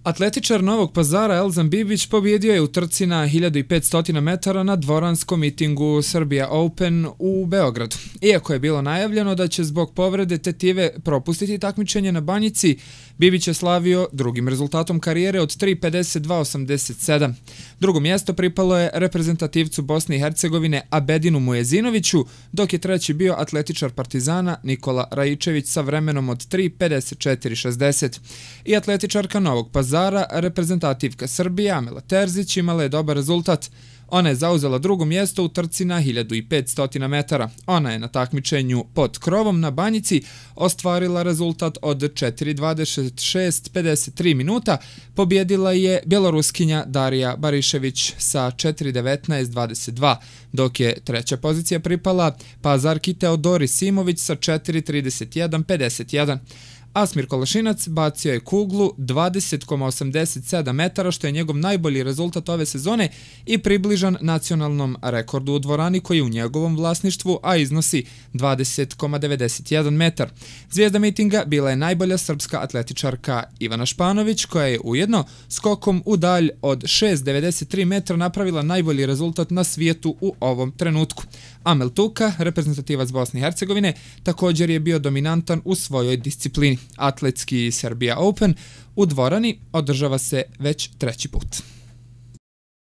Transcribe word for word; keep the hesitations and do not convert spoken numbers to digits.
Atletičar Novog Pazara Elzan Bibić pobjedio je u trci na hiljadu petsto metara na dvoranskom mitingu Serbia Open u Beogradu. Iako je bilo najavljeno da će zbog povrede tetive propustiti takmičenje na Banjici, Bibić je slavio drugim rezultatom karijere od tri pedeset dva osamdeset sedam. Drugo mjesto pripalo je reprezentativcu Bosne i Hercegovine Abedinu Mujezinoviću, dok je treći bio atletičar Partizana Nikola Rajičević sa vremenom od tri pedeset četiri šezdeset. I atletičarka Novog Pazara, reprezentativka Srbije Amela Terzić, imala je dobar rezultat. Ona je zauzela drugo mjesto u trci na hiljadu petsto metara. Ona je na takmičenju pod krovom na Banjici ostvarila rezultat od četiri dvadeset šest pedeset tri minuta. Pobjedila je bjeloruskinja Darija Barišević sa četiri devetnaest dvadeset dva, dok je treća pozicija pripala Pazarki Teodori Simović sa četiri trideset jedan pedeset jedan. Asmir Kolašinac bacio je kuglu dvadeset zarez osamdeset sedam metara, što je njegov najbolji rezultat ove sezone i približan nacionalnom rekordu u dvorani koji je u njegovom vlasništvu, a iznosi dvadeset zarez devedeset jedan metar. Zvijezda mitinga bila je najbolja srpska atletičarka Ivana Španović, koja je ujedno skokom u dalj od šest zarez devedeset tri metra napravila najbolji rezultat na svijetu u ovom trenutku. Amel Tuka, reprezentativac Bosne i Hercegovine, također je bio dominantan u svojoj disciplini. Atletski Serbia Open u dvorani održava se već treći put.